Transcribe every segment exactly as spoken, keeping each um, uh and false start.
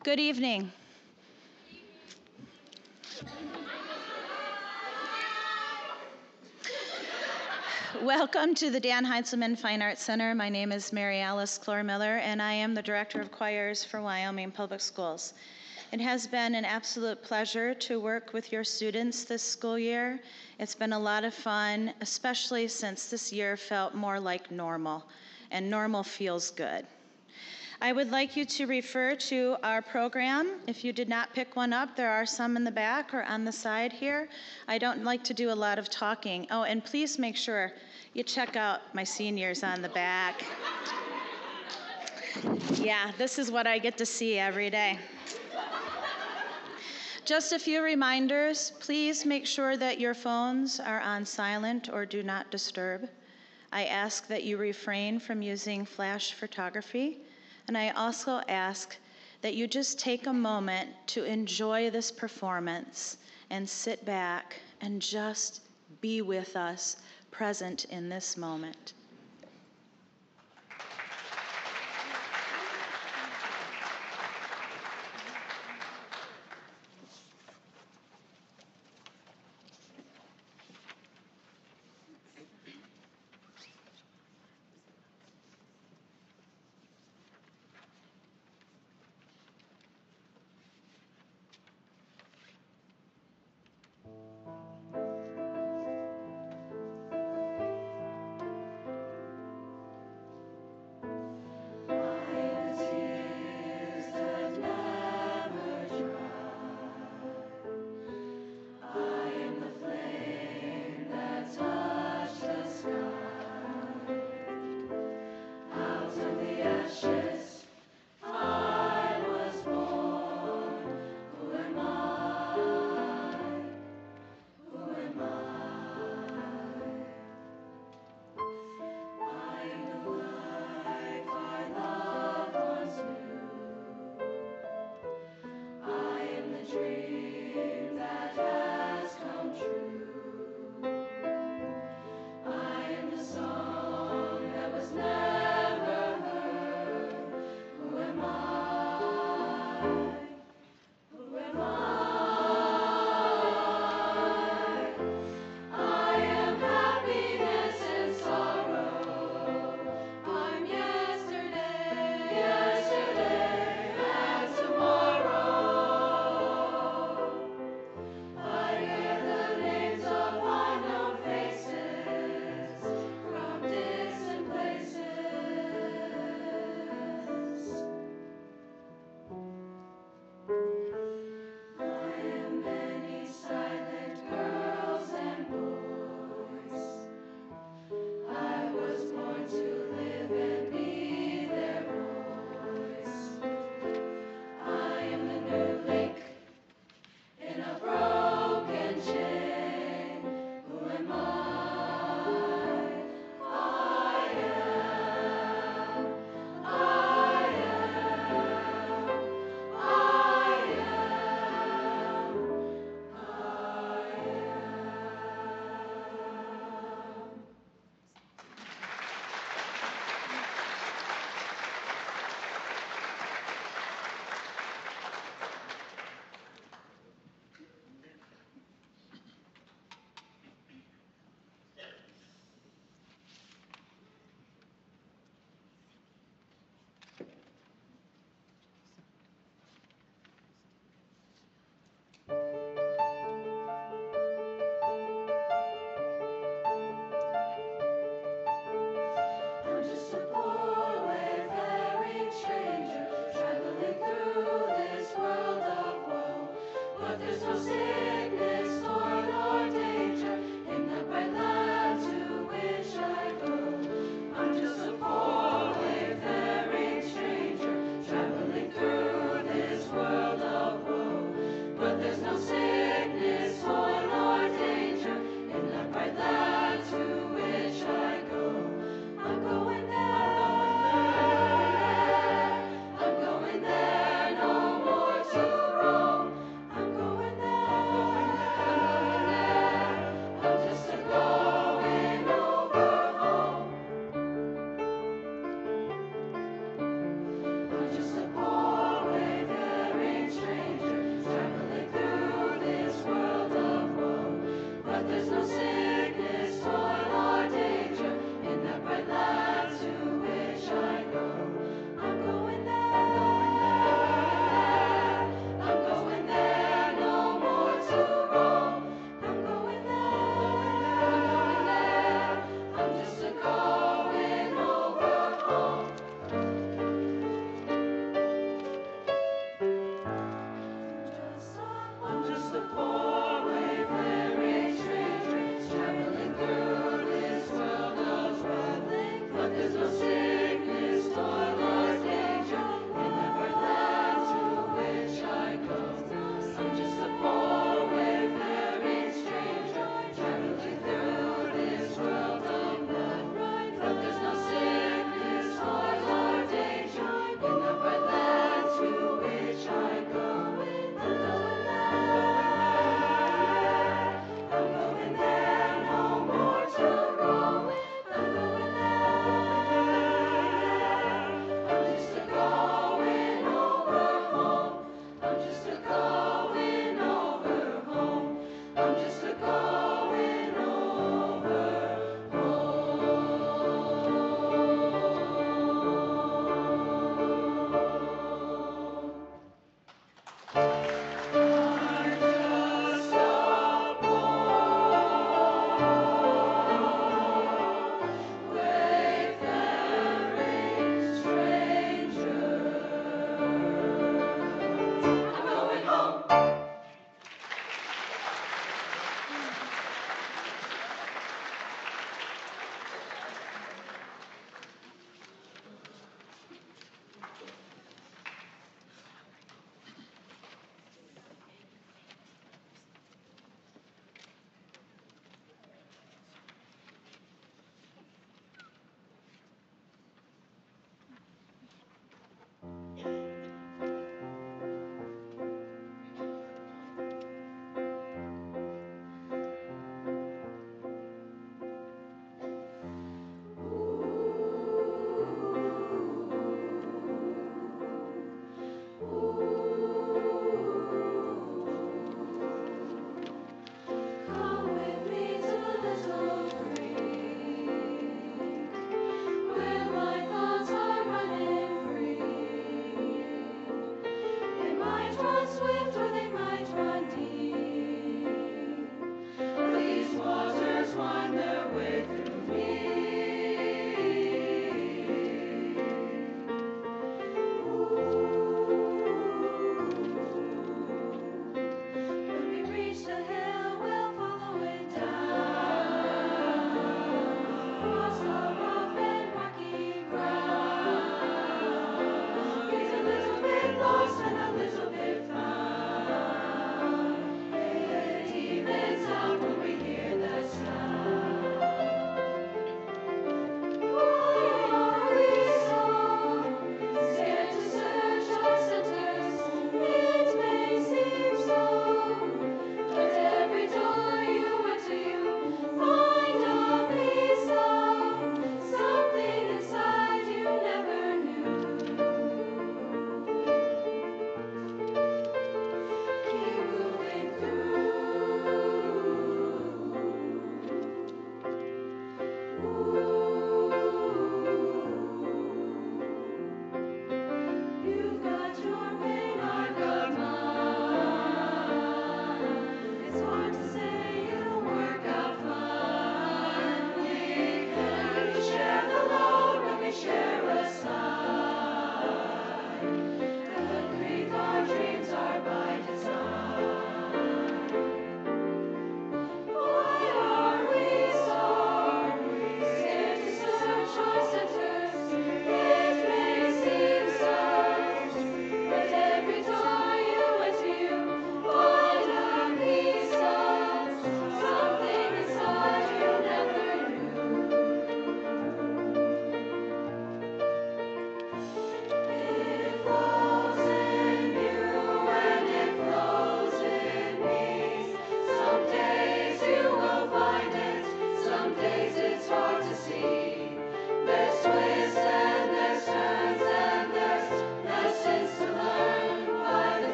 Good evening. Welcome to the Dan Heintzelman Fine Arts Center. My name is Mary Alice Clore-Miller, and I am the Director of Choirs for Wyoming Public Schools. It has been an absolute pleasure to work with your students this school year. It's been a lot of fun, especially since this year felt more like normal, and normal feels good. I would like you to refer to our program. If you did not pick one up, there are some in the back or on the side here. I don't like to do a lot of talking. Oh, and please make sure you check out my seniors on the back. Yeah, this is what I get to see every day. Just a few reminders. Please make sure that your phones are on silent or do not disturb. I ask that you refrain from using flash photography. And I also ask that you just take a moment to enjoy this performance and sit back and just be with us, present in this moment.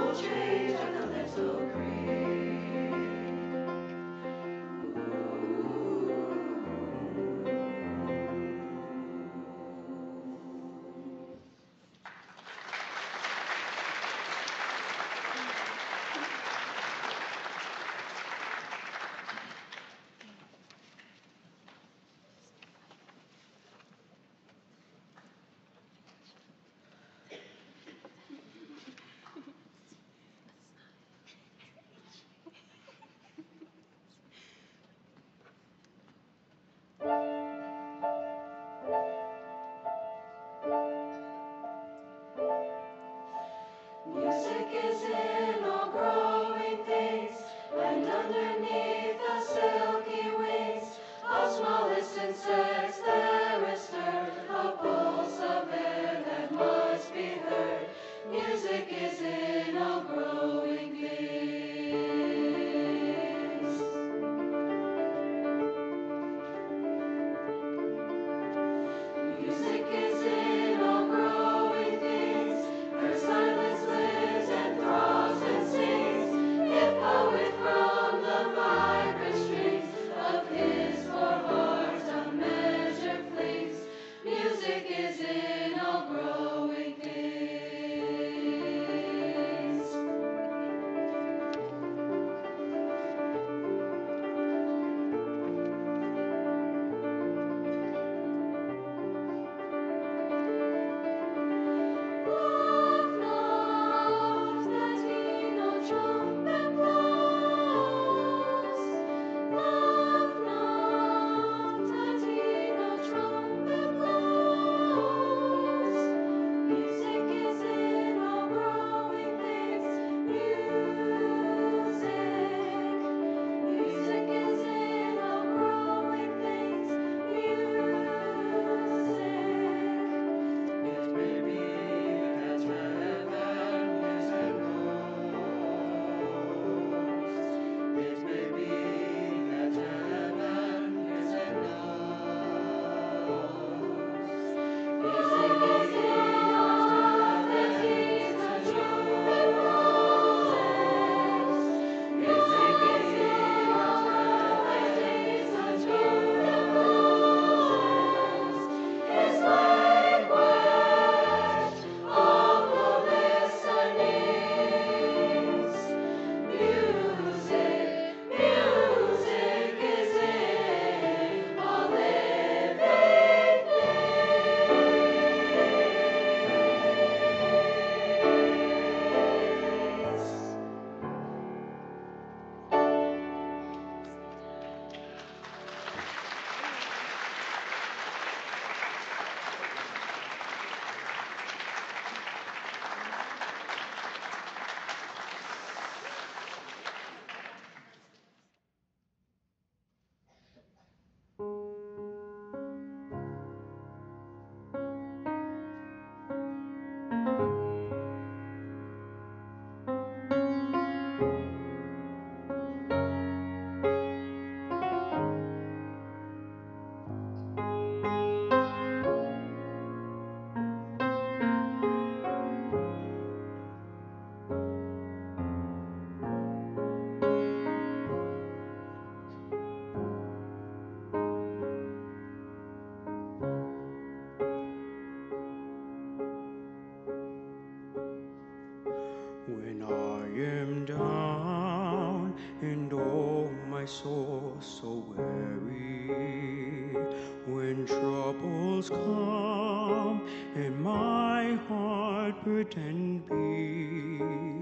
When I am down and oh my soul so weary, when troubles come and my heart burdened be,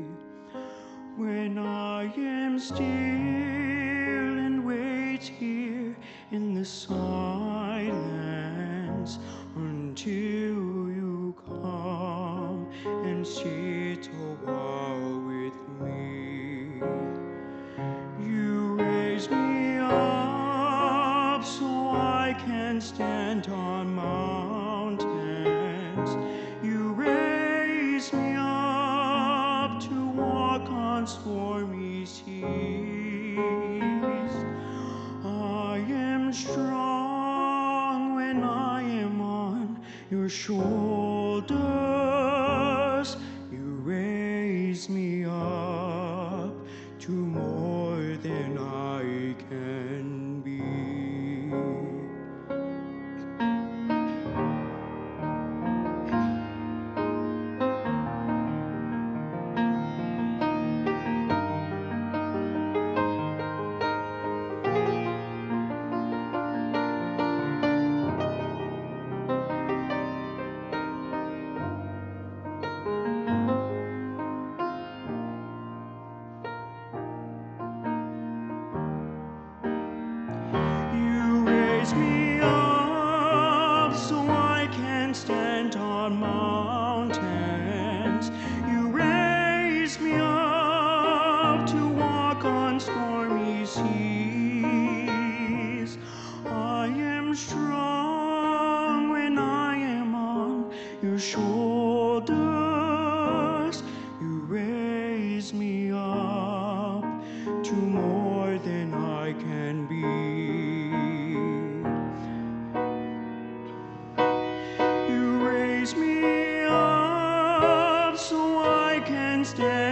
when I am still and wait here in the silence until you come and sit a while with me. You raise me up so I can stand on mountains. You raise me up to walk on stormy seas. I am strong when I am on your shoulders. You raise me up.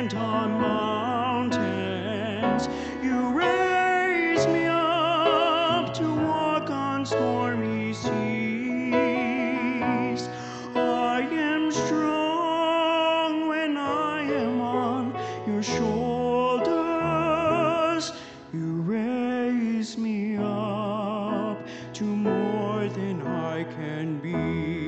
stand on mountains. You raise me up to walk on stormy seas. I am strong when I am on your shoulders. You raise me up to more than I can be.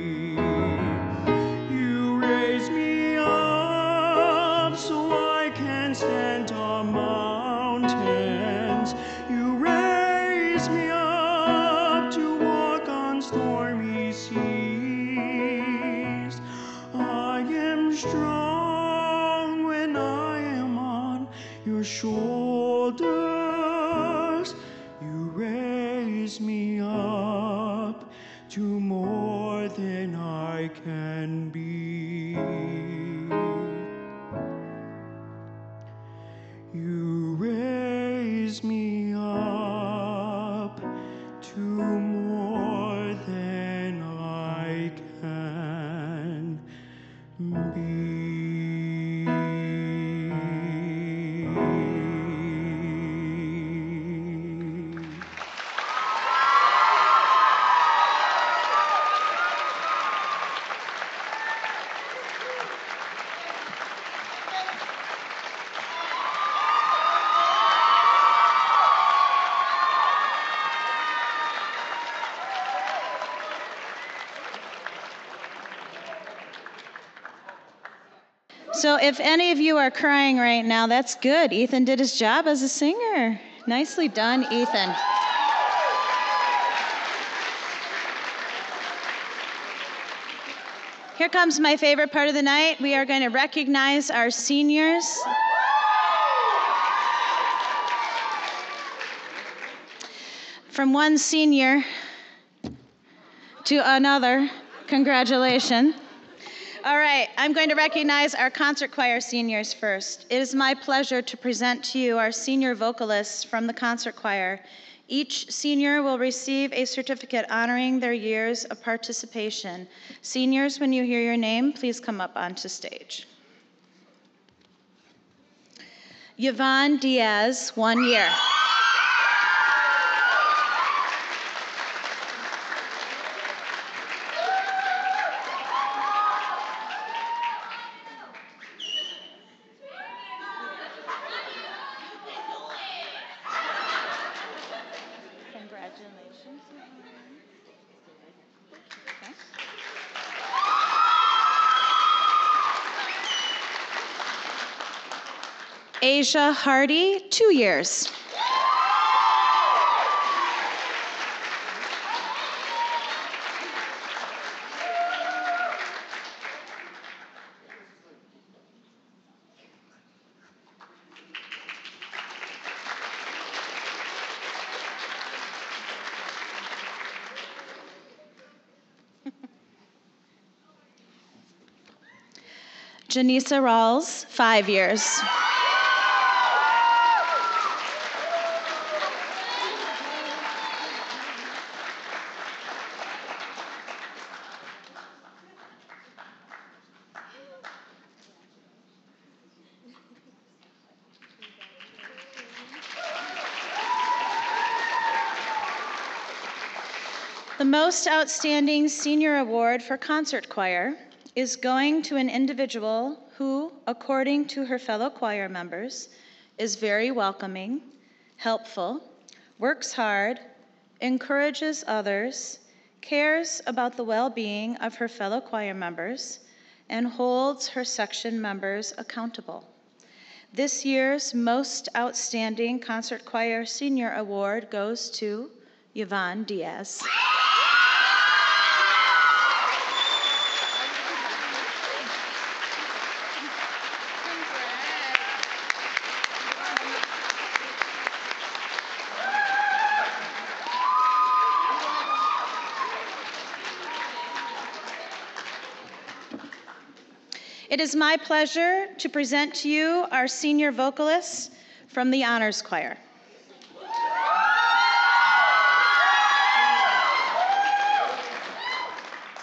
You raise me up so I can stand on mountains. You raise me up to walk on stormy seas. I am strong when I am on your shoulders. You raise me up to more than I can be. You raise me up to more than I can be. So if any of you are crying right now, that's good. Ethan did his job as a singer. Nicely done, Ethan. Here comes my favorite part of the night. We are going to recognize our seniors. From one senior to another, congratulations. All right, I'm going to recognize our concert choir seniors first. It is my pleasure to present to you our senior vocalists from the concert choir. Each senior will receive a certificate honoring their years of participation. Seniors, when you hear your name, please come up onto stage. Yvonne Diaz, one year. Congratulations. Okay. Asia Hardy, two years. Janisa Rawls, five years. The most outstanding senior award for concert choir is going to an individual who, according to her fellow choir members, is very welcoming, helpful, works hard, encourages others, cares about the well-being of her fellow choir members, and holds her section members accountable. This year's most outstanding concert choir senior award goes to Yvonne Diaz. It is my pleasure to present to you our senior vocalists from the Honors Choir.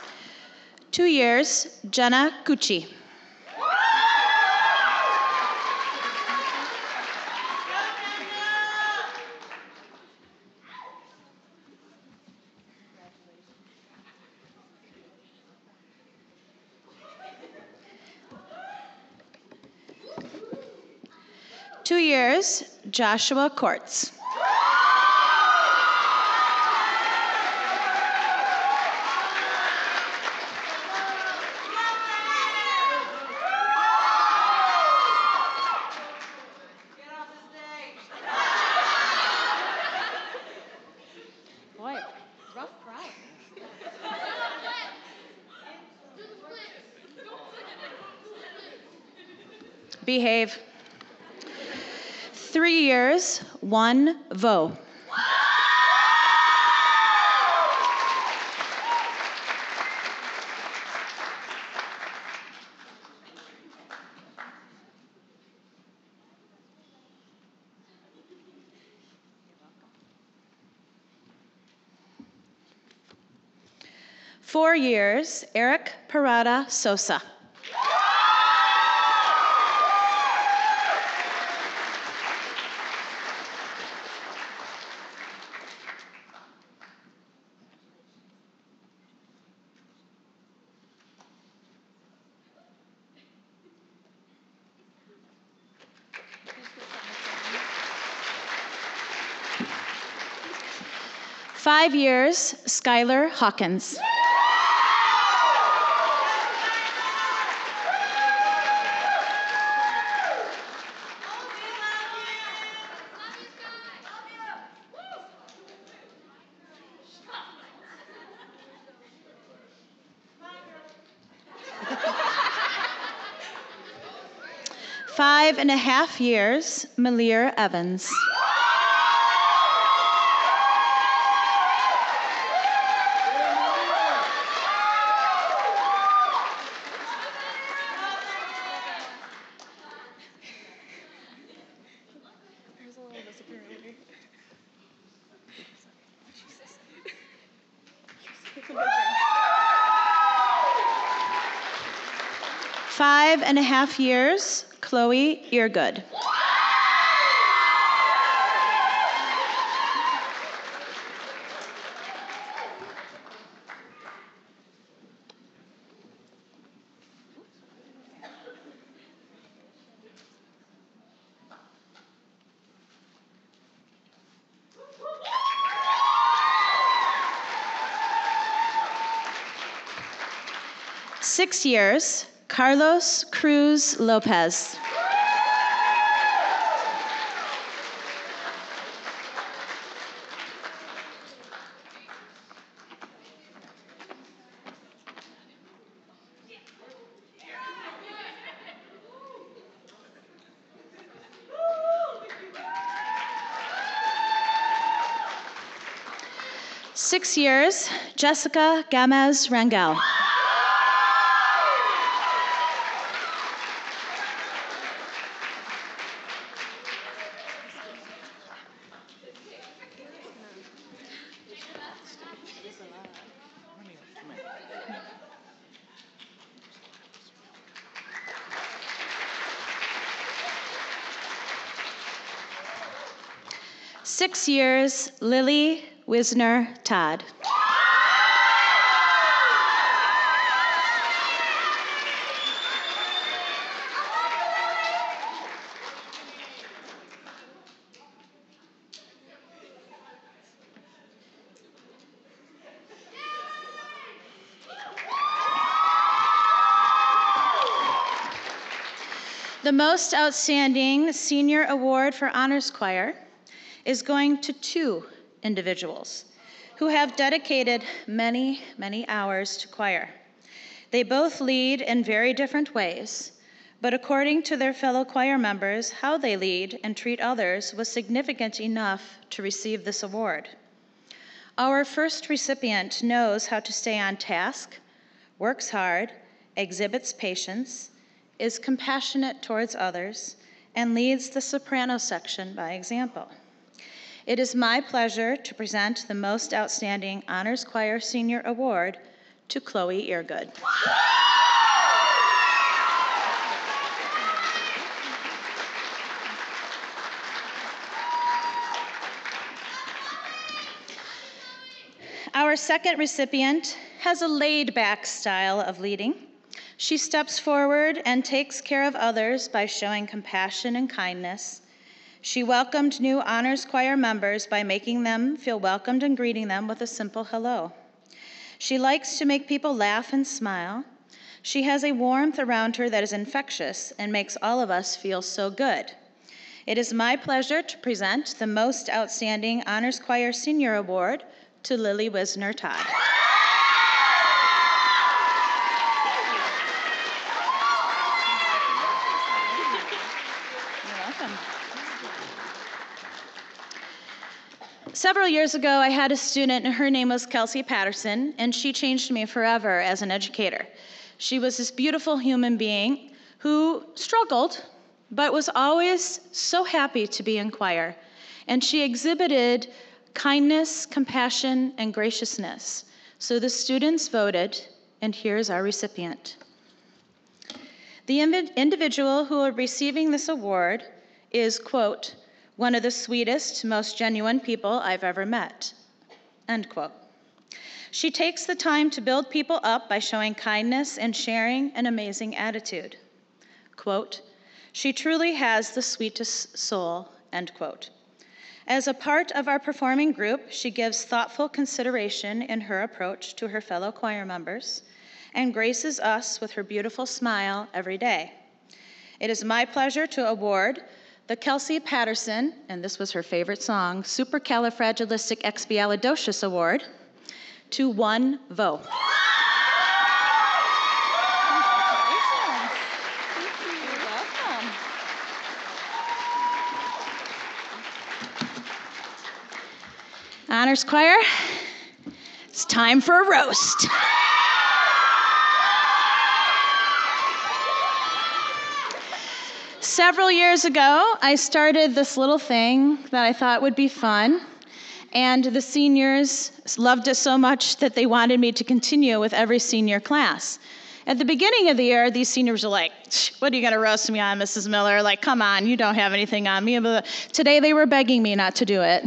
Two years, Jenna Cucci. Two years, Joshua Courts. Boy, rough crowd. Behave. Three years, one vote. Four years, Eric Parada Sosa. Five years, Skylar Hawkins. Five and a half years, Malir Evans. Five and a half years, Chloe Eargood. Six years, Carlos Cruz Lopez. Six years, Jessica Gamez Rangel. Six years, Lily Wisner Todd. The most outstanding senior award for honors choir is going to two individuals who have dedicated many, many hours to choir. They both lead in very different ways, but according to their fellow choir members, how they lead and treat others was significant enough to receive this award. Our first recipient knows how to stay on task, works hard, exhibits patience, is compassionate towards others, and leads the soprano section by example. It is my pleasure to present the Most Outstanding Honors Choir Senior Award to Chloe Eargood. Our second recipient has a laid-back style of leading. She steps forward and takes care of others by showing compassion and kindness, She welcomed new honors choir members by making them feel welcomed and greeting them with a simple hello. She likes to make people laugh and smile. She has a warmth around her that is infectious and makes all of us feel so good. It is my pleasure to present the Most Outstanding Honors Choir Senior Award to Lily Wisner-Todd. You're welcome. Several years ago, I had a student, and her name was Kelsey Patterson, and she changed me forever as an educator. She was this beautiful human being who struggled, but was always so happy to be in choir. And she exhibited kindness, compassion, and graciousness. So the students voted, and here's our recipient. The individual who is receiving this award is, quote, one of the sweetest, most genuine people I've ever met, end quote. She takes the time to build people up by showing kindness and sharing an amazing attitude. Quote, she truly has the sweetest soul, end quote. As a part of our performing group, she gives thoughtful consideration in her approach to her fellow choir members and graces us with her beautiful smile every day. It is my pleasure to award the Kelsey Patterson, and this was her favorite song, Supercalifragilisticexpialidocious Award, to one vote. Honors Choir, it's time for a roast. Several years ago, I started this little thing that I thought would be fun, and the seniors loved it so much that they wanted me to continue with every senior class. At the beginning of the year, these seniors were like, what are you going to roast me on, Missus Miller? Like, come on, you don't have anything on me. But today, they were begging me not to do it.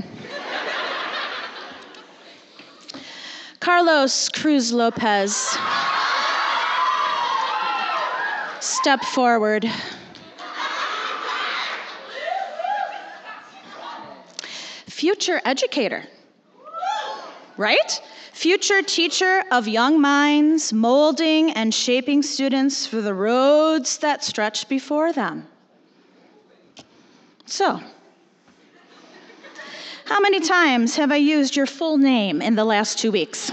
Carlos Cruz Lopez, step forward. Future educator, right? Future teacher of young minds, molding and shaping students for the roads that stretch before them. So, how many times have I used your full name in the last two weeks?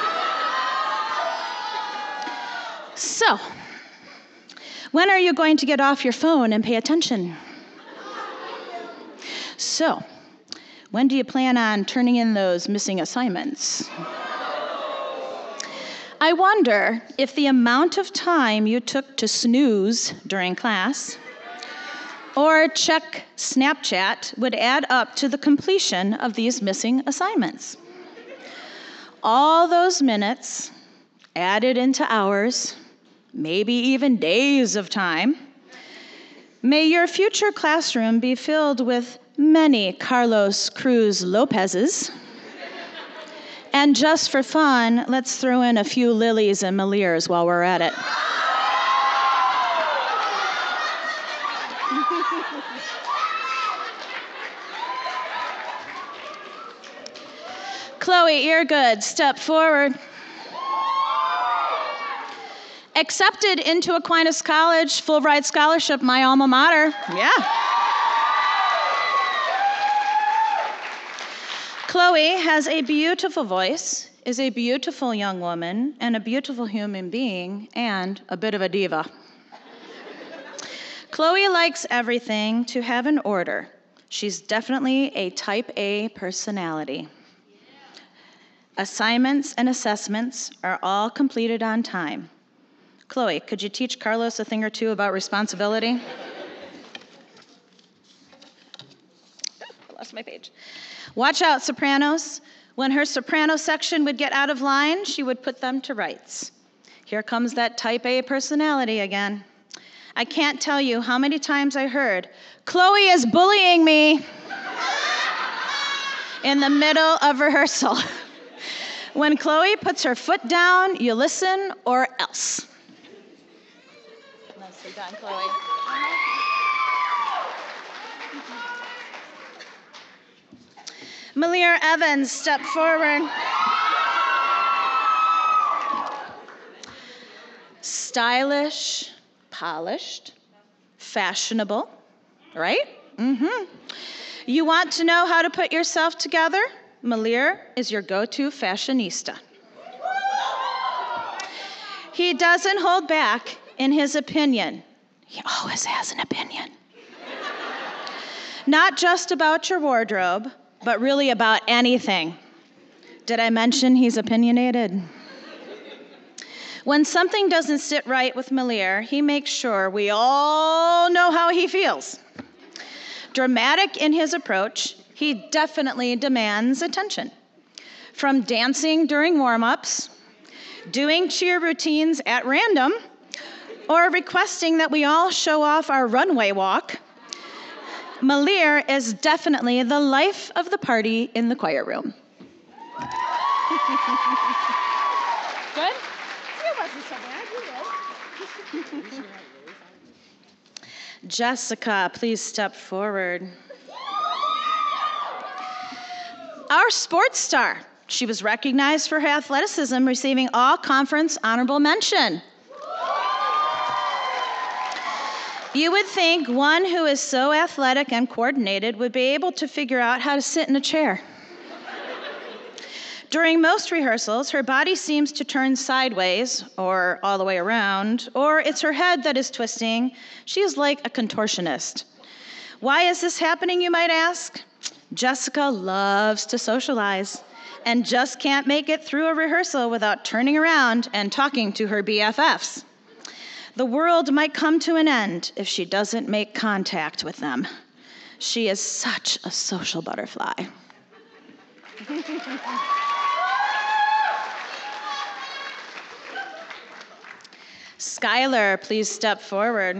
So, when are you going to get off your phone and pay attention? So, when do you plan on turning in those missing assignments? I wonder if the amount of time you took to snooze during class or check Snapchat would add up to the completion of these missing assignments. All those minutes added into hours, maybe even days of time. May your future classroom be filled with many Carlos Cruz Lopez's. And just for fun, let's throw in a few Lilies and Maliers while we're at it. Chloe Eargood, step forward. Accepted into Aquinas College, full ride scholarship, my alma mater. Yeah. Chloe has a beautiful voice, is a beautiful young woman, and a beautiful human being, and a bit of a diva. Chloe likes everything to have an order. She's definitely a type A personality. Assignments and assessments are all completed on time. Chloe, could you teach Carlos a thing or two about responsibility? I lost my page. Watch out, sopranos. When her soprano section would get out of line, she would put them to rights. Here comes that type A personality again. I can't tell you how many times I heard, Chloe is bullying me in the middle of rehearsal. When Chloe puts her foot down, you listen or else. Nicely done, Chloe. Malir Evans, step forward. Stylish, polished, fashionable, right? Mm-hmm. You want to know how to put yourself together? Malir is your go-to fashionista. He doesn't hold back in his opinion. He always has an opinion. Not just about your wardrobe, but really about anything. Did I mention he's opinionated? When something doesn't sit right with Malir, he makes sure we all know how he feels. Dramatic in his approach, he definitely demands attention. From dancing during warm-ups, doing cheer routines at random, or requesting that we all show off our runway walk, Malir is definitely the life of the party in the choir room. Good? It wasn't so bad, you did. Jessica, please step forward. Our sports star. She was recognized for her athleticism, receiving all conference honorable mention. You would think one who is so athletic and coordinated would be able to figure out how to sit in a chair. During most rehearsals, her body seems to turn sideways or all the way around, or it's her head that is twisting. She is like a contortionist. Why is this happening, you might ask? Jessica loves to socialize and just can't make it through a rehearsal without turning around and talking to her B F Fs. The world might come to an end if she doesn't make contact with them. She is such a social butterfly. Skylar, please step forward.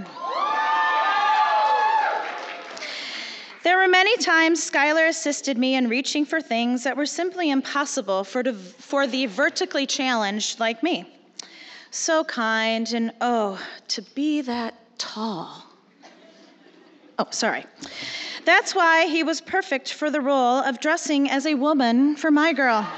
There were many times Skylar assisted me in reaching for things that were simply impossible for the, for the vertically challenged like me. So kind and, oh, to be that tall. Oh, sorry. That's why he was perfect for the role of dressing as a woman for my girl.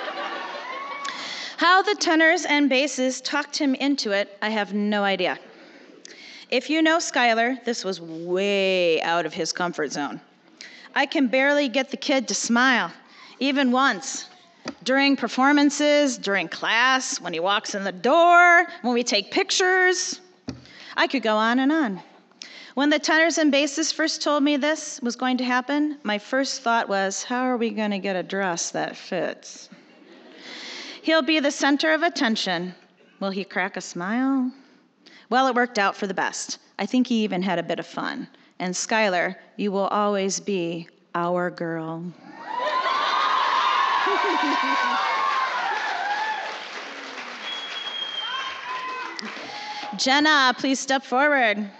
How the tenors and basses talked him into it, I have no idea. If you know Skylar, this was way out of his comfort zone. I can barely get the kid to smile, even once. During performances, during class, when he walks in the door, when we take pictures. I could go on and on. When the tenors and basses first told me this was going to happen, my first thought was, how are we going to get a dress that fits? He'll be the center of attention. Will he crack a smile? Well, it worked out for the best. I think he even had a bit of fun. And Skylar, you will always be our girl. Jenna, please step forward.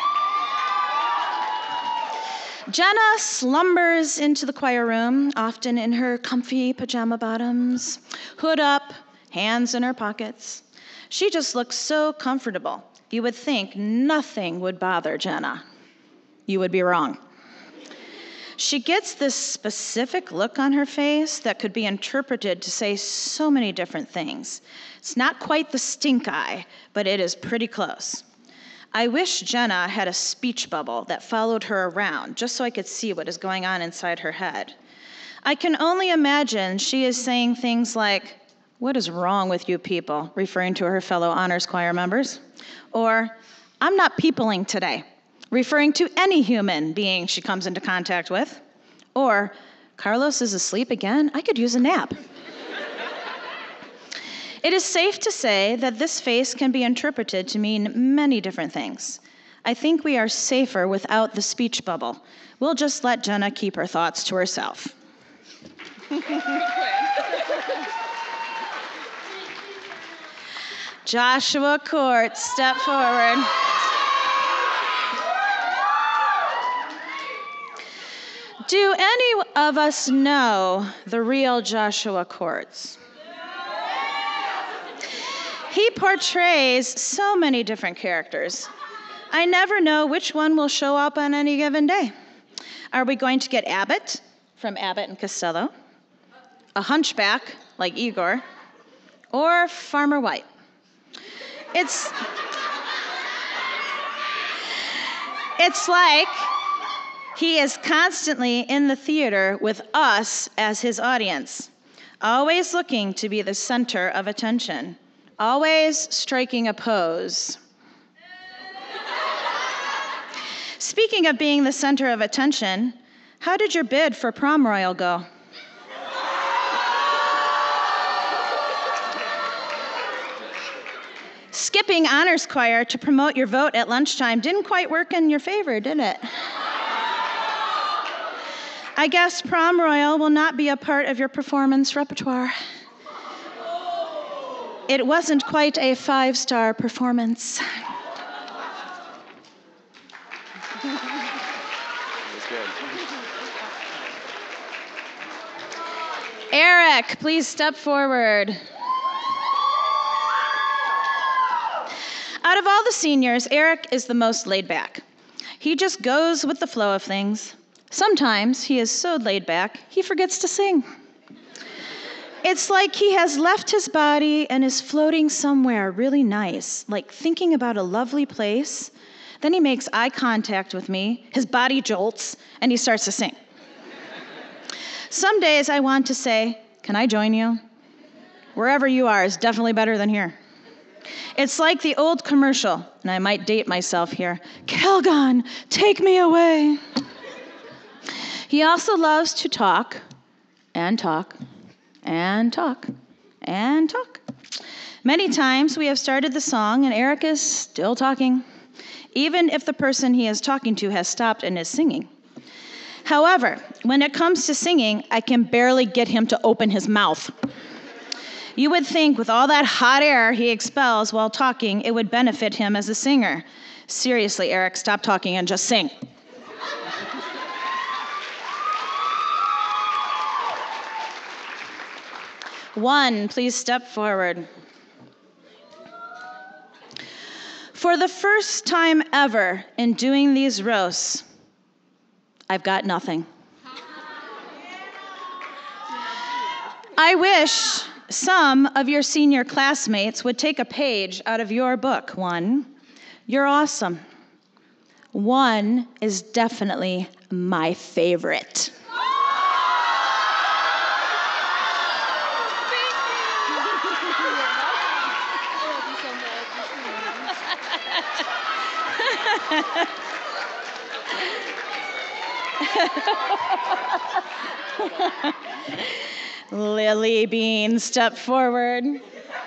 Jenna slumbers into the choir room, often in her comfy pajama bottoms, hood up, hands in her pockets. She just looks so comfortable. You would think nothing would bother Jenna. You would be wrong. She gets this specific look on her face that could be interpreted to say so many different things. It's not quite the stink eye, but it is pretty close. I wish Jenna had a speech bubble that followed her around, just so I could see what is going on inside her head. I can only imagine she is saying things like, "What is wrong with you people?" referring to her fellow honors choir members. Or, "I'm not peopling today," referring to any human being she comes into contact with. Or, "Carlos is asleep again? I could use a nap." It is safe to say that this face can be interpreted to mean many different things. I think we are safer without the speech bubble. We'll just let Jenna keep her thoughts to herself. Joshua Court, step forward. Do any of us know the real Joshua Courts? He portrays so many different characters. I never know which one will show up on any given day. Are we going to get Abbott, from Abbott and Costello, a hunchback like Igor, or Farmer White. It's, it's like he is constantly in the theater with us as his audience, always looking to be the center of attention, always striking a pose. Speaking of being the center of attention, how did your bid for prom royal go? Skipping honors choir to promote your vote at lunchtime didn't quite work in your favor, did it? I guess prom royal will not be a part of your performance repertoire. It wasn't quite a five-star performance. Eric, please step forward. Out of all the seniors, Eric is the most laid back. He just goes with the flow of things. Sometimes he is so laid back, he forgets to sing. It's like he has left his body and is floating somewhere really nice, like thinking about a lovely place. Then he makes eye contact with me, his body jolts, and he starts to sing. Some days I want to say, "Can I join you?" Wherever you are is definitely better than here. It's like the old commercial, and I might date myself here. "Calgon, take me away." He also loves to talk and talk and talk and talk. Many times we have started the song and Eric is still talking, even if the person he is talking to has stopped and is singing. However, when it comes to singing, I can barely get him to open his mouth. You would think with all that hot air he expels while talking, it would benefit him as a singer. Seriously, Eric, stop talking and just sing. One, please step forward. For the first time ever in doing these roasts, I've got nothing. I wish some of your senior classmates would take a page out of your book. One, you're awesome. One is definitely my favorite. Lily Bean, step forward. At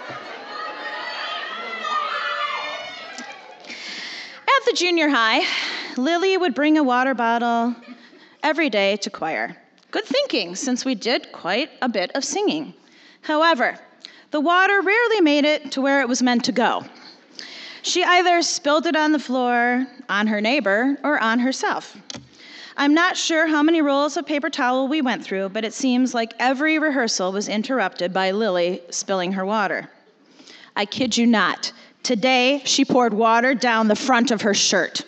the junior high, Lily would bring a water bottle every day to choir. Good thinking, since we did quite a bit of singing. However, the water rarely made it to where it was meant to go. She either spilled it on the floor, on her neighbor, or on herself. I'm not sure how many rolls of paper towel we went through, but it seems like every rehearsal was interrupted by Lily spilling her water. I kid you not. Today, she poured water down the front of her shirt.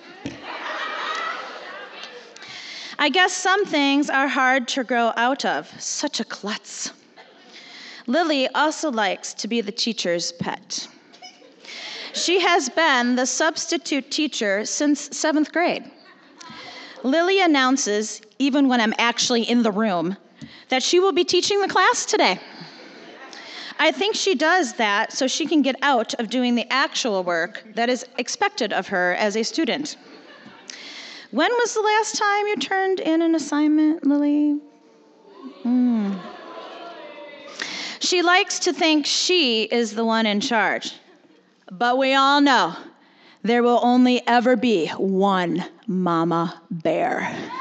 I guess some things are hard to grow out of. Such a klutz. Lily also likes to be the teacher's pet. She has been the substitute teacher since seventh grade. Lily announces, even when I'm actually in the room, that she will be teaching the class today. I think she does that so she can get out of doing the actual work that is expected of her as a student. When was the last time you turned in an assignment, Lily? Mm. She likes to think she is the one in charge, but we all know there will only ever be one mama bear.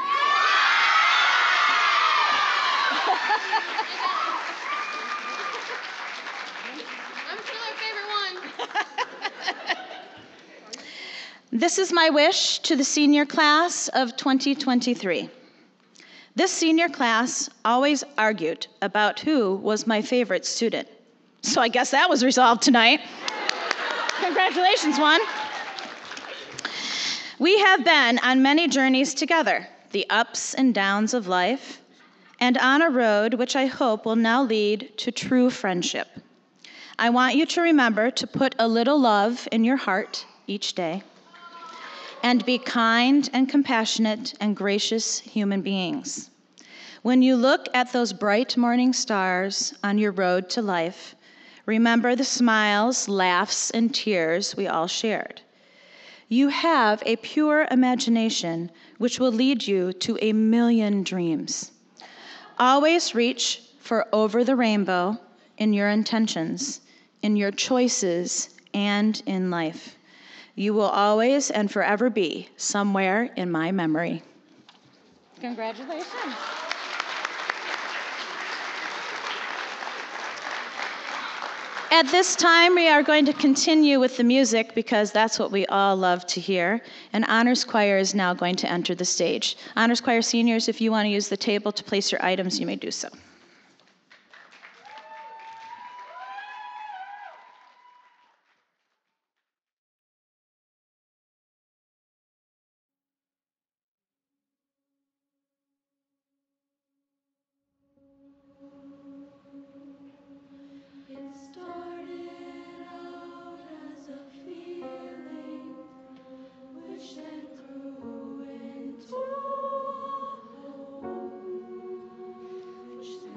I'm still our favorite one. This is my wish to the senior class of twenty twenty-three. This senior class always argued about who was my favorite student. So I guess that was resolved tonight. Congratulations, one. We have been on many journeys together, the ups and downs of life, and on a road which I hope will now lead to true friendship. I want you to remember to put a little love in your heart each day and be kind and compassionate and gracious human beings. When you look at those bright morning stars on your road to life, remember the smiles, laughs, and tears we all shared. You have a pure imagination which will lead you to a million dreams. Always reach for over the rainbow in your intentions, in your choices, and in life. You will always and forever be somewhere in my memory. Congratulations. At this time, we are going to continue with the music because that's what we all love to hear. And Honors Choir is now going to enter the stage. Honors Choir seniors, if you want to use the table to place your items, you may do so. Which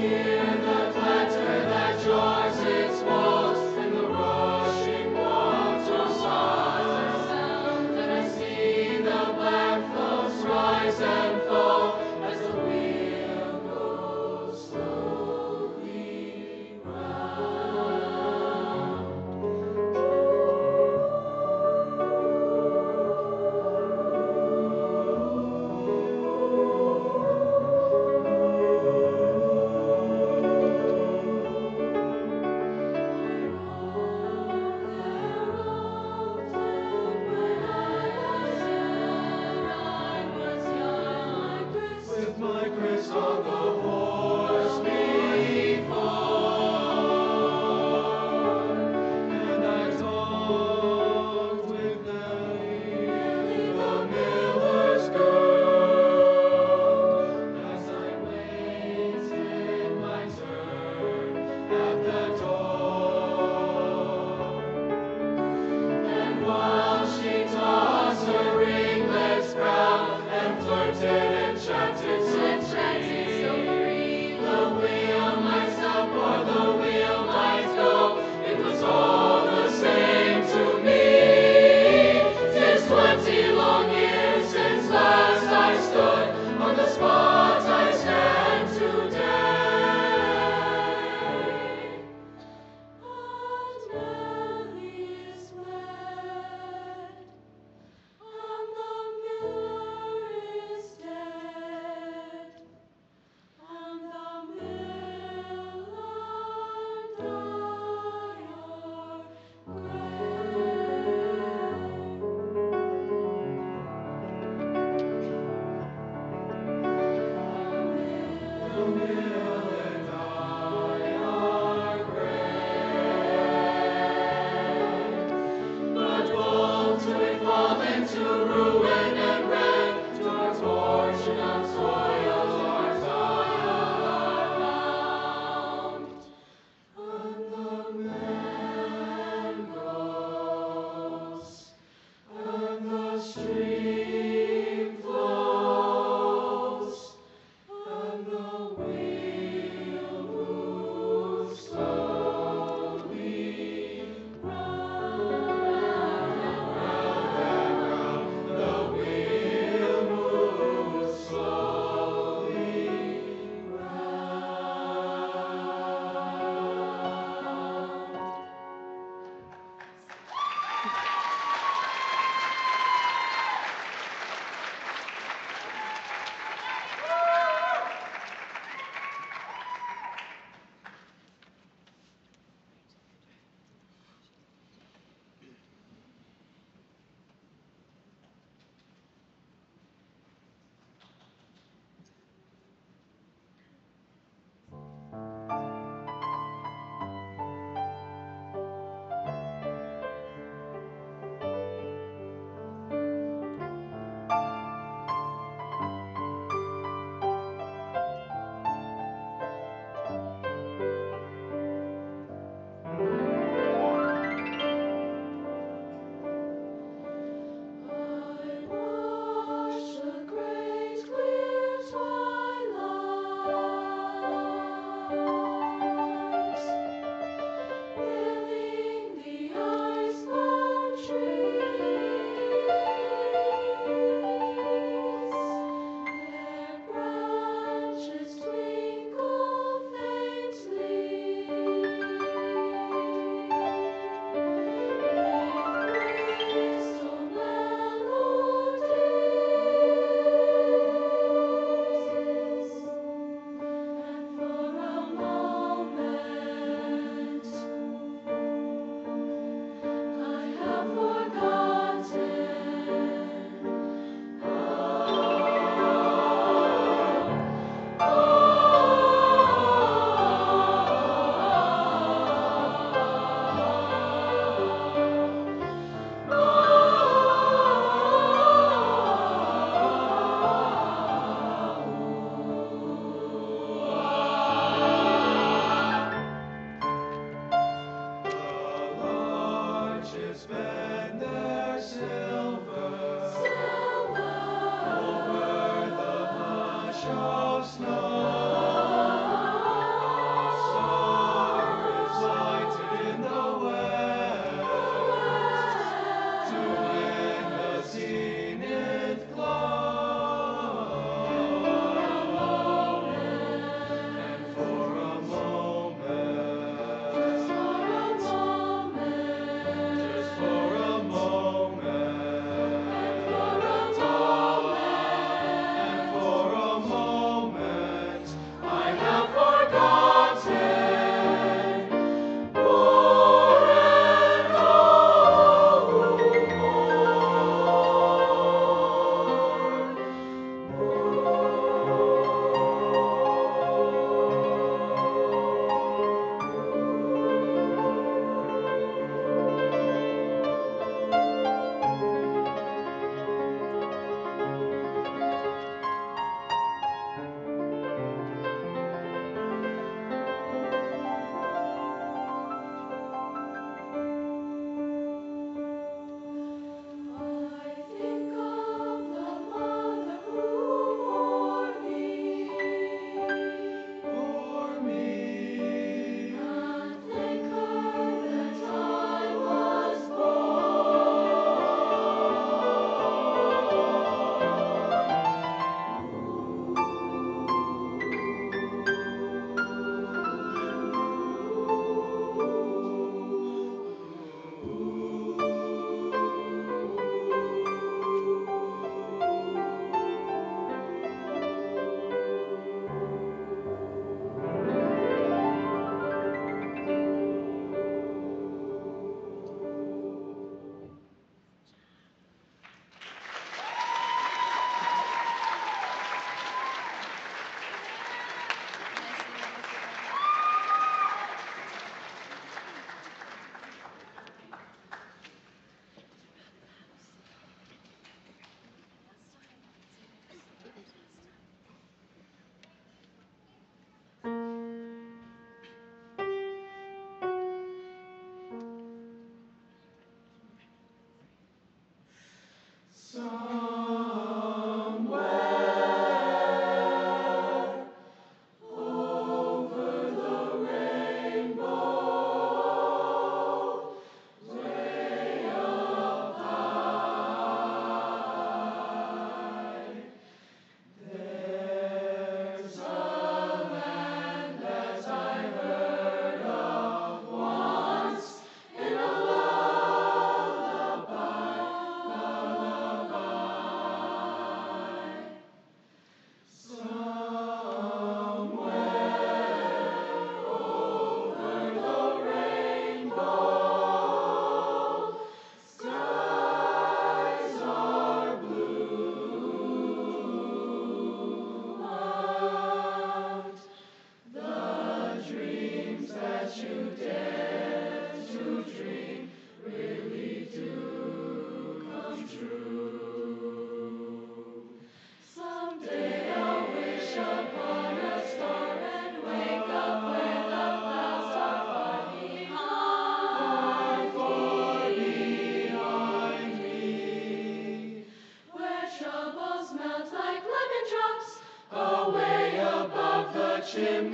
And the wind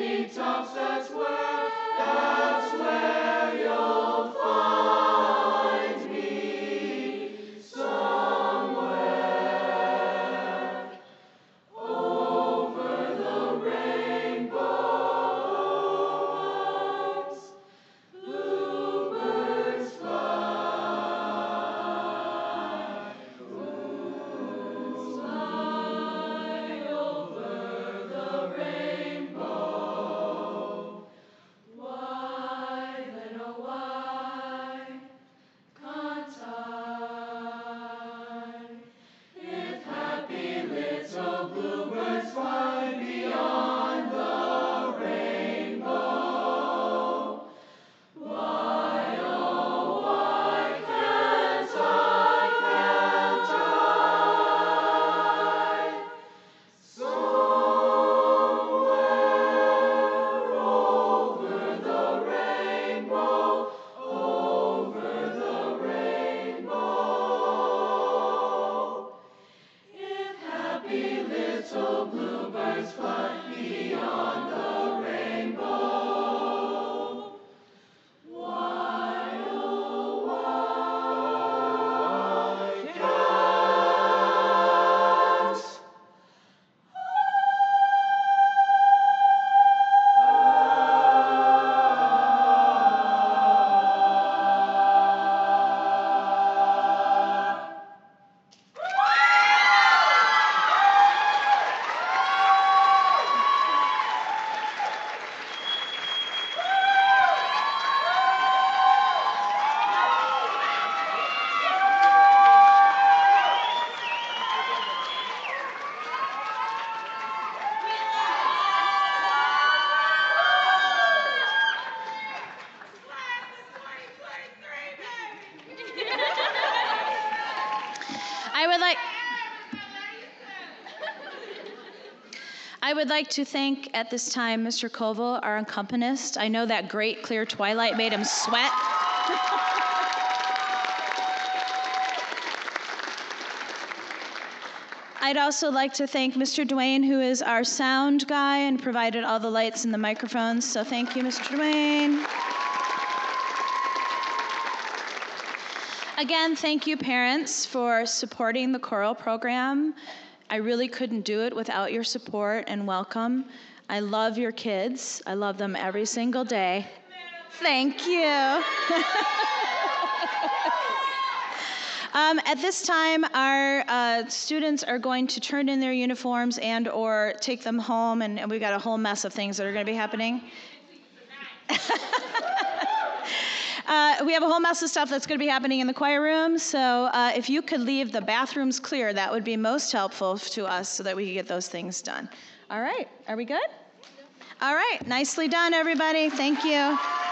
treetops, that's where, that's where you'll find me. Somewhere over the rainbow, bluebirds fly, bluebirds fly over the rainbow. Why then, oh why can't I? If happy little bluebirds fly beyond the rainbow, why, oh, why can't I, can't I? Somewhere over the rainbow, over the rainbow. If happy little bluebirds fly beyond the rainbow, why, oh, why can't I would like I would like to thank at this time Mister Koval, our accompanist. I know that great clear twilight made him sweat. I'd also like to thank Mister Dwayne, who is our sound guy and provided all the lights and the microphones. So thank you, Mister Dwayne. Again, thank you, parents, for supporting the choral program. I really couldn't do it without your support and welcome. I love your kids. I love them every single day. Thank you. um, at this time, our uh, students are going to turn in their uniforms and or take them home, and, and we've got a whole mess of things that are going to be happening. Uh, we have a whole mess of stuff that's going to be happening in the choir room, so uh, if you could leave the bathrooms clear, that would be most helpful to us so that we can get those things done. All right, are we good? All right, nicely done, everybody. Thank you.